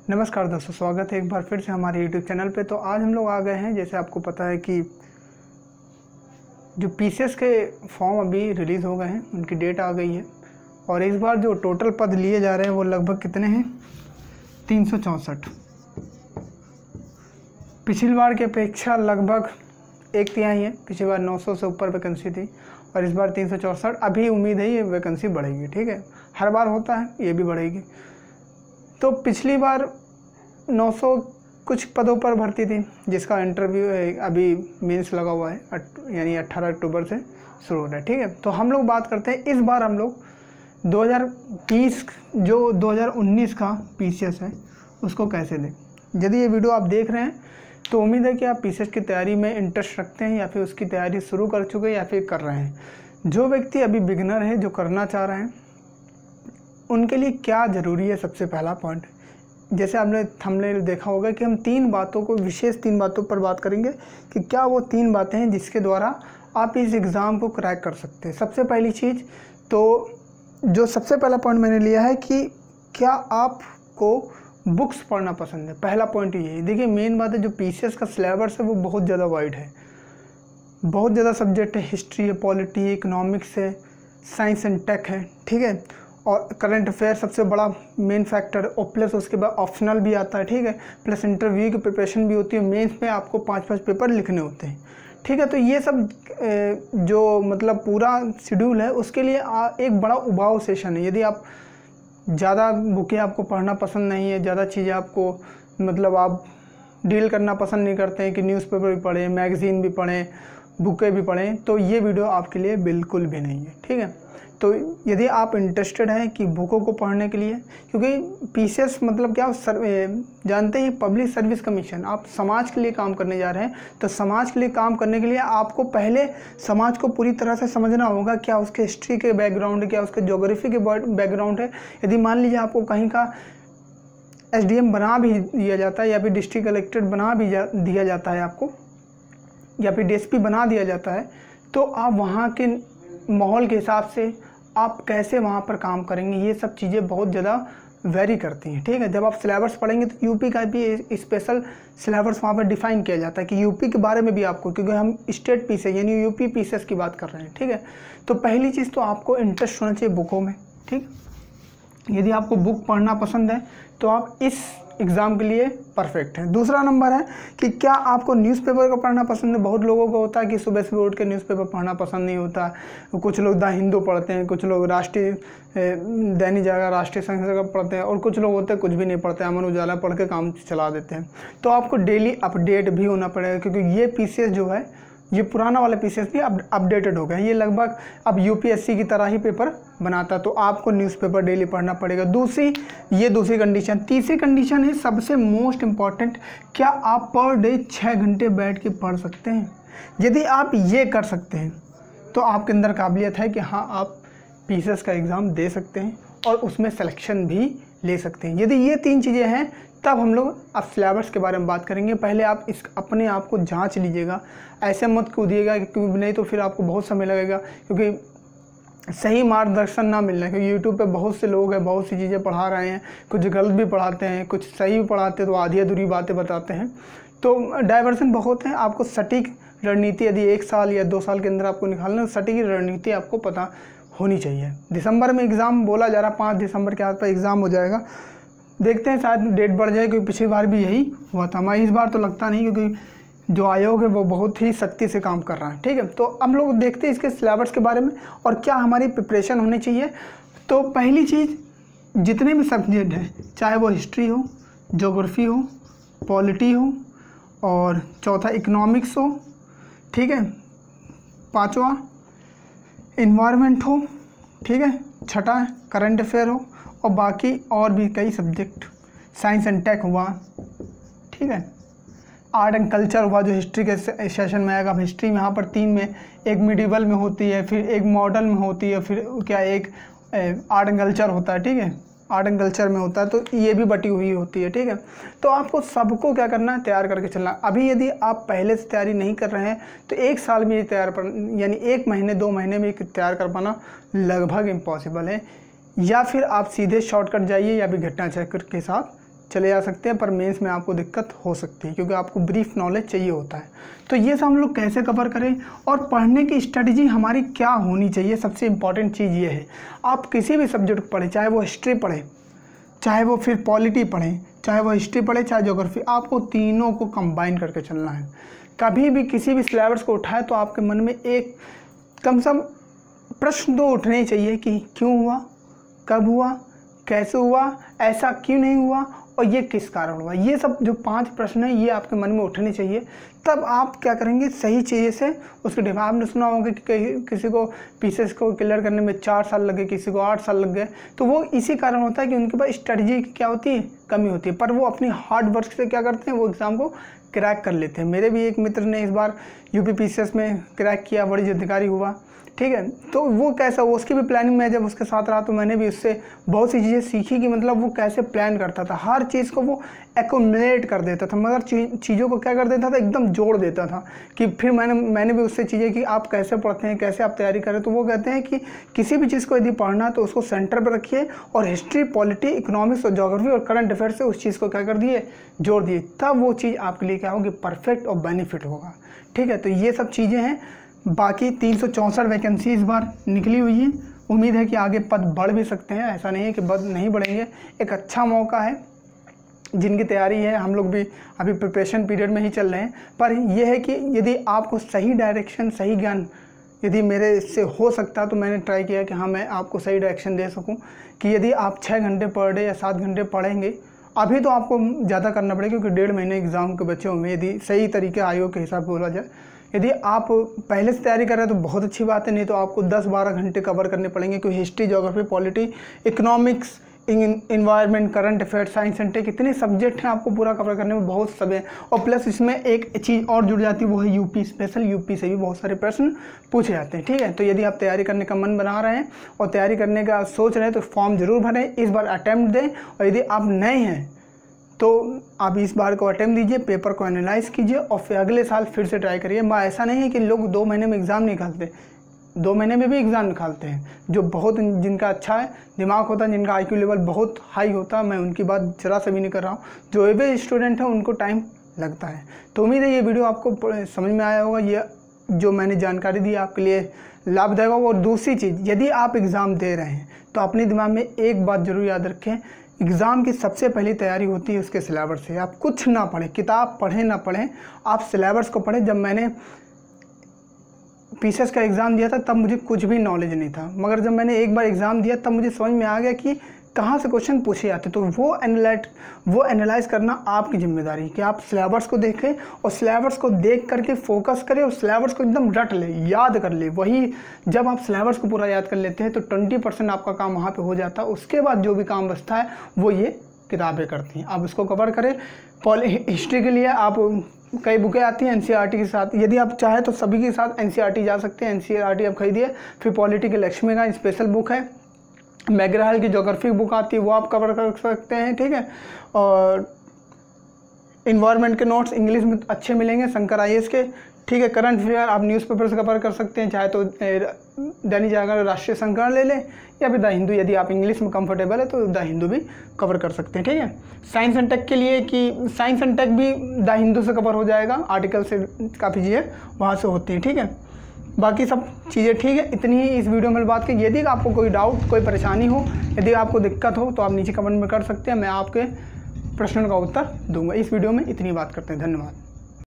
नमस्कार दोस्तों, स्वागत है एक बार फिर से हमारे YouTube चैनल पे। तो आज हम लोग आ गए हैं, जैसे आपको पता है कि जो पीसीएस के फॉर्म अभी रिलीज़ हो गए हैं, उनकी डेट आ गई है। और इस बार जो टोटल पद लिए जा रहे हैं वो लगभग कितने हैं? 364। पिछली बार की अपेक्षा लगभग 1/3 है। पिछली बार 900 से ऊपर वैकेंसी थी और इस बार 364। अभी उम्मीद है ये वैकेंसी बढ़ेगी। ठीक है, हर बार होता है, ये भी बढ़ेगी। तो पिछली बार 900 कुछ पदों पर भर्ती थी, जिसका इंटरव्यू अभी मेंस लगा हुआ है, यानी 18 अक्टूबर से शुरू हो रहा है। ठीक है, तो हम लोग बात करते हैं इस बार हम लोग 2020 जो 2019 का पीसीएस है उसको कैसे दें। यदि ये वीडियो आप देख रहे हैं तो उम्मीद है कि आप पीसीएस की तैयारी में इंटरेस्ट रखते हैं या फिर उसकी तैयारी शुरू कर चुके हैं या फिर कर रहे हैं। जो व्यक्ति अभी बिगिनर है, जो करना चाह रहे हैं, उनके लिए क्या ज़रूरी है? सबसे पहला पॉइंट, जैसे आपने थंबनेल देखा होगा कि हम 3 बातों को, विशेष 3 बातों पर बात करेंगे कि क्या वो 3 बातें हैं जिसके द्वारा आप इस एग्ज़ाम को क्रैक कर सकते हैं। सबसे पहली चीज़ तो जो सबसे पहला पॉइंट मैंने लिया है कि क्या आपको बुक्स पढ़ना पसंद है। पहला पॉइंट ये है। देखिए, मेन बात है, जो पीसीएस का सिलेबस है वो बहुत ज़्यादा वाइड है, बहुत ज़्यादा सब्जेक्ट है। हिस्ट्री है, पॉलिटी है, इकोनॉमिक्स है, साइंस एंड टेक है। ठीक है, और करंट अफेयर सबसे बड़ा मेन फैक्टर, और प्लस उसके बाद ऑप्शनल भी आता है। ठीक है, प्लस इंटरव्यू की प्रिपरेशन भी होती है। मेंस में आपको 5-5 पेपर लिखने होते हैं। ठीक है, तो ये सब जो मतलब पूरा शेड्यूल है उसके लिए एक बड़ा उबाऊ सेशन है। यदि आप ज़्यादा बुकें आपको पढ़ना पसंद नहीं है, ज़्यादा चीज़ें आपको मतलब आप डील करना पसंद नहीं करते हैं कि न्यूज़पेपर भी पढ़ें, मैगज़ीन भी पढ़ें, बुकें भी पढ़ें, तो ये वीडियो आपके लिए बिल्कुल भी नहीं है। ठीक है, तो यदि आप इंटरेस्टेड हैं कि बुकों को पढ़ने के लिए, क्योंकि पीसीएस मतलब क्या, जानते हैं पब्लिक सर्विस कमीशन, आप समाज के लिए काम करने जा रहे हैं। तो समाज के लिए काम करने के लिए आपको पहले समाज को पूरी तरह से समझना होगा। क्या उसके हिस्ट्री के बैकग्राउंड है, क्या उसके ज्योग्राफी के बैकग्राउंड है। यदि मान लीजिए आपको कहीं का एसडीएम बना भी दिया जाता है या फिर डिस्ट्रिक्ट कलेक्टर बना भी दिया जाता है आपको, या फिर डीएसपी बना दिया जाता है, तो आप वहाँ के माहौल के हिसाब से आप कैसे वहाँ पर काम करेंगे, ये सब चीज़ें बहुत ज़्यादा वेरी करती हैं। ठीक है, जब आप सिलेबस पढ़ेंगे तो यूपी का भी स्पेशल सिलेबस वहाँ पर डिफ़ाइन किया जाता है कि यूपी के बारे में भी आपको, क्योंकि हम स्टेट पीसीएस यानी यूपी पीसीएस की बात कर रहे हैं। ठीक है, तो पहली चीज़ तो आपको इंटरेस्ट होना चाहिए बुकों में। ठीक, यदि आपको बुक पढ़ना पसंद है तो आप इस एग्ज़ाम के लिए परफेक्ट है। दूसरा नंबर है कि क्या आपको न्यूज़पेपर का पढ़ना पसंद है। बहुत लोगों को होता है कि सुबह सुबह उठ के न्यूज़पेपर पढ़ना पसंद नहीं होता। कुछ लोग द हिंदू पढ़ते हैं, कुछ लोग राष्ट्रीय दैनिक जागरण, राष्ट्रीय संघ पढ़ते हैं, और कुछ लोग होते हैं कुछ भी नहीं पढ़ते, अमर उजाला पढ़ के काम चला देते हैं। तो आपको डेली अपडेट भी होना पड़ेगा, क्योंकि ये पीसीएस जो है, ये पुराना वाला पीसीएस भी अपडेटेड हो गया है। ये लगभग अब यूपीएससी की तरह ही पेपर बनाता है, तो आपको न्यूज़पेपर डेली पढ़ना पड़ेगा। दूसरी कंडीशन। तीसरी कंडीशन है सबसे मोस्ट इम्पॉर्टेंट, क्या आप पर डे 6 घंटे बैठ के पढ़ सकते हैं। यदि आप ये कर सकते हैं तो आपके अंदर काबिलियत है कि हाँ, आप पीसीएस का एग्ज़ाम दे सकते हैं और उसमें सिलेक्शन भी ले सकते हैं। यदि ये 3 चीज़ें हैं तब हम लोग अब सिलेबस के बारे में बात करेंगे। पहले आप अपने आप को जांच लीजिएगा, ऐसे मत कूदिएगा, क्योंकि नहीं तो फिर आपको बहुत समय लगेगा, क्योंकि सही मार्गदर्शन ना मिलना। क्योंकि यूट्यूब पे बहुत से लोग हैं, बहुत सी चीज़ें पढ़ा रहे हैं, कुछ गलत भी पढ़ाते हैं, कुछ सही भी पढ़ाते हैं, तो आधी अधूरी बातें बताते हैं, तो डाइवर्सन बहुत है। आपको सटीक रणनीति यदि 1 साल या 2 साल के अंदर आपको निकालना है, सटीक रणनीति आपको पता होनी चाहिए। दिसंबर में एग्ज़ाम बोला जा रहा, 5 दिसंबर के आसपास एग्ज़ाम हो जाएगा। देखते हैं, शायद डेट बढ़ जाए, क्योंकि पिछली बार भी यही हुआ था। हमारा इस बार तो लगता नहीं, क्योंकि जो आयोग है वो बहुत ही सख्ती से काम कर रहा है। ठीक है, तो हम लोग देखते हैं इसके सिलेबस के बारे में और क्या हमारी प्रिपरेशन होनी चाहिए। तो पहली चीज़, जितने भी सब्जेक्ट हैं, चाहे वो हिस्ट्री हो, ज्योग्राफी हो, पॉलिटी हो, और चौथा इकोनॉमिक्स हो, ठीक है, 5वां इन्वायरमेंट हो, ठीक है, छठा करंट अफेयर हो, और बाकी और भी कई सब्जेक्ट, साइंस एंड टेक हुआ, ठीक है, आर्ट एंड कल्चर हुआ, जो हिस्ट्री के सेशन में आएगा। अब हिस्ट्री में यहाँ पर 3 में, एक मिडिवल में होती है, फिर एक मॉडर्न में होती है, फिर क्या एक आर्ट एंड कल्चर होता है। ठीक है, आर्ट एंड कल्चर में होता है, तो ये भी बटी हुई होती है। ठीक है, तो आपको सबको क्या करना है, तैयार करके चलना। अभी यदि आप पहले से तैयारी नहीं कर रहे हैं तो 1 साल में ये यानी 1 महीने 2 महीने में तैयार कर पाना लगभग इम्पॉसिबल है। या फिर आप सीधे शॉर्टकट जाइए या भी घटना चक्र के साथ चले जा सकते हैं, पर मेंस में आपको दिक्कत हो सकती है क्योंकि आपको ब्रीफ नॉलेज चाहिए होता है। तो ये सब हम लोग कैसे कवर करें और पढ़ने की स्ट्रेटजी हमारी क्या होनी चाहिए, सबसे इम्पॉर्टेंट चीज़ ये है। आप किसी भी सब्जेक्ट पढ़ें, चाहे वो हिस्ट्री पढ़ें, चाहे वो फिर पॉलिटी पढ़ें, चाहे वो हिस्ट्री पढ़े, चाहे ज्योग्राफी, आपको तीनों को कंबाइन करके चलना है। कभी भी किसी भी सिलेबस को उठाए तो आपके मन में एक कम से कम प्रश्न तो उठने चाहिए कि क्यों हुआ, कब हुआ, कैसे हुआ, ऐसा क्यों नहीं हुआ और ये किस कारण हुआ। ये सब जो 5 प्रश्न हैं ये आपके मन में उठने चाहिए। तब आप क्या करेंगे, सही चीज़ से उसके डिफाइन। आपने सुना होगा कि किसी को पीसेस को क्लियर करने में 4 साल लगे, किसी को 8 साल लग गए। तो वो इसी कारण होता है कि उनके पास स्ट्रेटजी की क्या होती है, कमी होती है। पर वो अपनी हार्ड वर्क से क्या करते हैं, वो एग्ज़ाम को क्रैक कर लेते हैं। मेरे भी एक मित्र ने इस बार यूपी पीसीएस में क्रैक किया, बड़ी अधिकारी हुआ, ठीक है। तो वो कैसा, वो उसकी भी प्लानिंग में जब उसके साथ रहा तो मैंने भी उससे बहुत सी चीज़ें सीखी कि मतलब वो कैसे प्लान करता था, हर चीज़ को वो एक्यूमुलेट कर देता था, मगर चीज़ों को क्या कर देता था, एकदम जोड़ देता था। कि फिर मैंने भी उससे चीज़ें कि आप कैसे पढ़ते हैं, कैसे आप तैयारी करें। तो वो कहते हैं कि किसी भी चीज़ को यदि पढ़ना तो उसको सेंटर पर रखिए और हिस्ट्री, पॉलिटी, इकोनॉमिक्स और ज्योग्राफी और करंट अफेयर्स से उस चीज़ को क्या कर दिए, जोड़ दिए। तब वो चीज़ आपके लिए क्या होगी, परफेक्ट और बेनिफिट होगा, ठीक है। तो ये सब चीज़ें हैं। बाकी 364 वैकेंसी इस बार निकली हुई है। उम्मीद है कि आगे पद बढ़ भी सकते हैं, ऐसा नहीं है कि पद नहीं बढ़ेंगे। एक अच्छा मौका है, जिनकी तैयारी है, हम लोग भी अभी प्रिपरेशन पीरियड में ही चल रहे हैं। पर यह है कि यदि आपको सही डायरेक्शन, सही ज्ञान यदि मेरे से हो सकता तो मैंने ट्राई किया कि हाँ मैं आपको सही डायरेक्शन दे सकूं कि यदि आप 6 घंटे पर डे या 7 घंटे पढ़ेंगे, अभी तो आपको ज़्यादा करना पड़ेगा क्योंकि 1.5 महीने एग्ज़ाम के बच्चों में, यदि सही तरीके आयोग के हिसाब से बोला जाए, यदि आप पहले से तैयारी कर रहे हैं तो बहुत अच्छी बात है, नहीं तो आपको 10-12 घंटे कवर करने पड़ेंगे क्योंकि history, geography, polity, economics, environment, current affair, science and tech, इतने सब्जेक्ट हैं आपको पूरा कवर करने में, बहुत सब है। और प्लस इसमें एक चीज़ और जुड़ जाती है, वो है यूपी स्पेशल। यूपी से भी बहुत सारे प्रश्न पूछे जाते हैं, ठीक है। तो यदि आप तैयारी करने का मन बना रहे हैं और तैयारी करने का सोच रहे हैं तो फॉर्म ज़रूर भरें, इस बार अटैम्प्ट दें। और यदि आप नए हैं तो आप इस बार को अटेम्प्ट दीजिए, पेपर को एनालाइज कीजिए और फिर अगले साल फिर से ट्राई करिए। ऐसा नहीं है कि लोग 2 महीने में एग्ज़ाम निकालते, 2 महीने में भी एग्ज़ाम निकालते हैं। जो बहुत, जिनका अच्छा है दिमाग होता है, जिनका IQ लेवल बहुत हाई होता है, मैं उनकी बात जरा से भी नहीं कर रहा हूँ। जो एवरेज स्टूडेंट है उनको टाइम लगता है। तो उम्मीद है ये वीडियो आपको समझ में आया होगा। ये जो मैंने जानकारी दी आपके लिए लाभदायक होगा। और दूसरी चीज़, यदि आप एग्ज़ाम दे रहे हैं तो अपने दिमाग में एक बात ज़रूर याद रखें, एग्ज़ाम की सबसे पहली तैयारी होती है उसके सिलेबस से। आप कुछ ना पढ़ें, किताब पढ़ें ना पढ़ें, आप सिलेबस को पढ़ें। जब मैंने पीसीएस का एग्ज़ाम दिया था तब मुझे कुछ भी नॉलेज नहीं था, मगर जब मैंने एक बार एग्ज़ाम दिया तब मुझे समझ में आ गया कि कहाँ से क्वेश्चन पूछे जाते। तो वो एनालाइज करना आपकी जिम्मेदारी कि आप सिलेबस को देखें और सिलेबस को देख करके फोकस करें और सिलेबस को एकदम रट ले, याद कर ले। वही जब आप सिलेबस को पूरा याद कर लेते हैं तो 20% आपका काम वहाँ पे हो जाता है। उसके बाद जो भी काम बचता है वो ये किताबें करती हैं। आप इसको कवर करें। हिस्ट्री के लिए आप कई बुकें आती हैं NCERT के साथ, यदि आप चाहें तो सभी के साथ NCERT जा सकते हैं। NCERT आप खरीदिए। फिर पॉलिटी के लक्ष्मी का स्पेशल बुक है, मैग्राहल की ज्योग्राफी बुक आती है, वो आप कवर कर सकते हैं, ठीक है। और इन्वायरमेंट के नोट्स इंग्लिश में अच्छे मिलेंगे शंकर IAS के, ठीक है। करंट अफेयर आप न्यूज़पेपर से कवर कर सकते हैं, चाहे तो दैनिक जागरण, राष्ट्रीय संकरण ले लें या फिर द हिंदू। यदि आप इंग्लिश में कंफर्टेबल है तो द हिंदू भी कवर कर सकते हैं, ठीक है। साइंस एंड टेक के लिए कि साइंस एंड टेक भी द हिंदू से कवर हो जाएगा, आर्टिकल से काफ़ी चीज़ें वहाँ से होती हैं, ठीक है। बाकी सब चीज़ें ठीक है। इतनी ही इस वीडियो में बात की। यदि आपको कोई डाउट, कोई परेशानी हो, यदि आपको दिक्कत हो तो आप नीचे कमेंट में कर सकते हैं, मैं आपके प्रश्नों का उत्तर दूंगा। इस वीडियो में इतनी बात करते हैं। धन्यवाद।